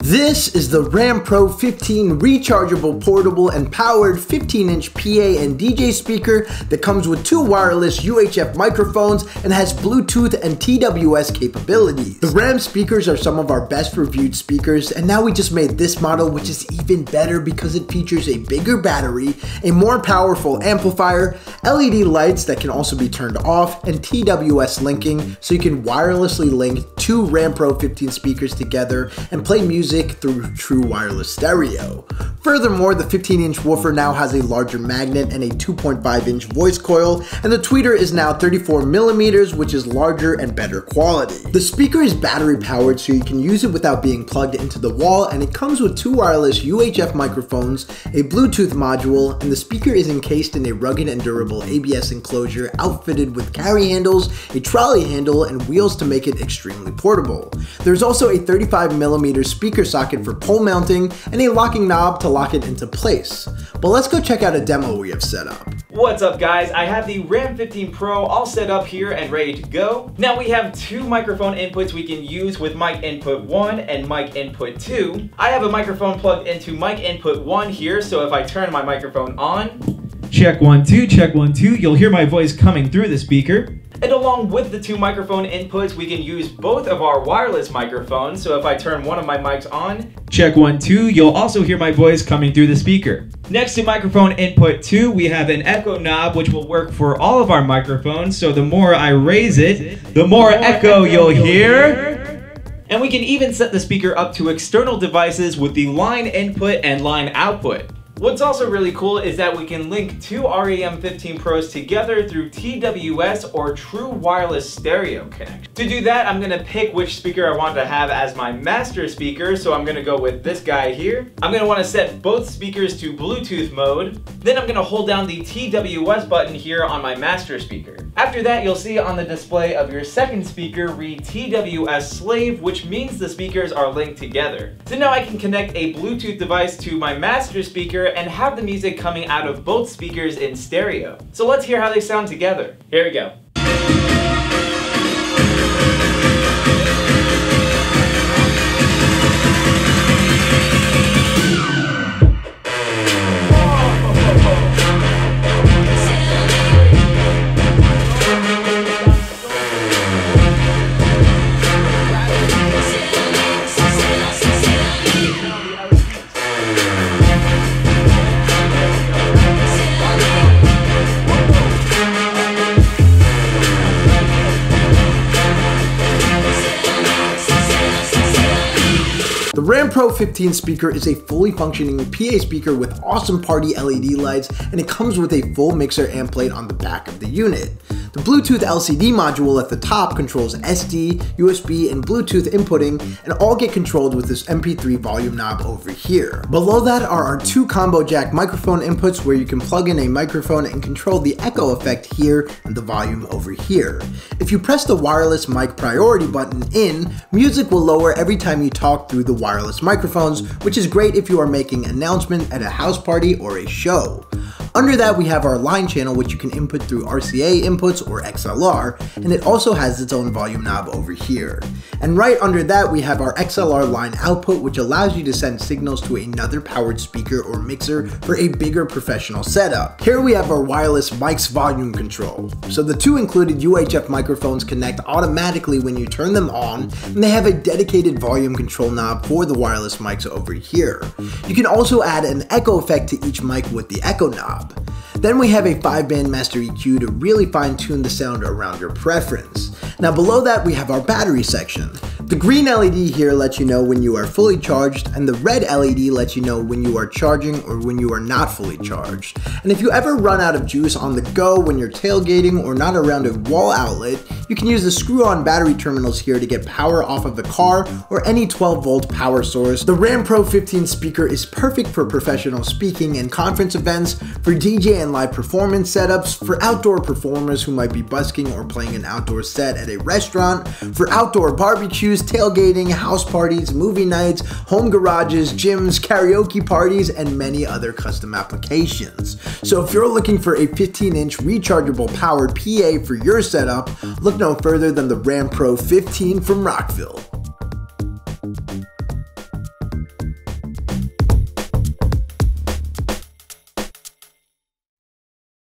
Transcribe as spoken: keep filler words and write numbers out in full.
This is the RAM Pro fifteen rechargeable, portable, and powered fifteen inch P A and D J speaker that comes with two wireless U H F microphones and has Bluetooth and T W S capabilities. The RAM speakers are some of our best reviewed speakers, and now we just made this model, which is even better because it features a bigger battery, a more powerful amplifier, L E D lights that can also be turned off, and T W S linking, so you can wirelessly link two RAM Pro fifteen speakers together and play music through true wireless stereo. Furthermore, the fifteen inch woofer now has a larger magnet and a two point five inch voice coil, and the tweeter is now thirty-four millimeters, which is larger and better quality. The speaker is battery powered, so you can use it without being plugged into the wall, and it comes with two wireless U H F microphones, a Bluetooth module, and the speaker is encased in a rugged and durable A B S enclosure outfitted with carry handles, a trolley handle, and wheels to make it extremely portable. There's also a thirty-five millimeter speaker socket for pole mounting and a locking knob to lock it into place. But let's go check out a demo we have set up. What's up guys, I have the RAM fifteen Pro all set up here and ready to go. Now we have two microphone inputs we can use with mic input one and mic input two. I have a microphone plugged into mic input one here, so if I turn my microphone on, check one, two, check one, two, you'll hear my voice coming through the speaker. And along with the two microphone inputs, we can use both of our wireless microphones, so if I turn one of my mics on, check one, two, you'll also hear my voice coming through the speaker. Next to microphone input two, we have an echo knob which will work for all of our microphones, so the more I raise it, the more echo you'll hear. And we can even set the speaker up to external devices with the line input and line output. What's also really cool is that we can link two R A M fifteen Pros together through T W S or true wireless stereo connection. To do that, I'm gonna pick which speaker I want to have as my master speaker, so I'm gonna go with this guy here. I'm gonna wanna set both speakers to Bluetooth mode. Then I'm gonna hold down the T W S button here on my master speaker. After that, you'll see on the display of your second speaker read T W S slave, which means the speakers are linked together. So now I can connect a Bluetooth device to my master speaker and have the music coming out of both speakers in stereo. So let's hear how they sound together. Here we go. The RAM Pro fifteen speaker is a fully functioning P A speaker with awesome party L E D lights, and it comes with a full mixer and plate on the back of the unit. The Bluetooth L C D module at the top controls S D, U S B, and Bluetooth inputting, and all get controlled with this M P three volume knob over here. Below that are our two combo jack microphone inputs where you can plug in a microphone and control the echo effect here and the volume over here. If you press the wireless mic priority button in, music will lower every time you talk through the wireless microphones, which is great if you are making an announcement at a house party or a show. Under that, we have our line channel, which you can input through R C A inputs or X L R, and it also has its own volume knob over here. And right under that, we have our X L R line output, which allows you to send signals to another powered speaker or mixer for a bigger professional setup. Here we have our wireless mic's volume control. So the two included U H F microphones connect automatically when you turn them on, and they have a dedicated volume control knob for the wireless mics over here. You can also add an echo effect to each mic with the echo knob. Then we have a five band master E Q to really fine tune the sound around your preference. Now below that we have our battery section. The green L E D here lets you know when you are fully charged, and the red L E D lets you know when you are charging or when you are not fully charged. And if you ever run out of juice on the go when you're tailgating or not around a wall outlet, you can use the screw-on battery terminals here to get power off of the car or any twelve volt power source. The RAM Pro fifteen speaker is perfect for professional speaking and conference events, for D J and live performance setups, for outdoor performers who might be busking or playing an outdoor set at a restaurant, for outdoor barbecues, tailgating, house parties, movie nights, home garages, gyms, karaoke parties, and many other custom applications. So if you're looking for a fifteen inch rechargeable powered P A for your setup, look no further than the RAM Pro fifteen from Rockville.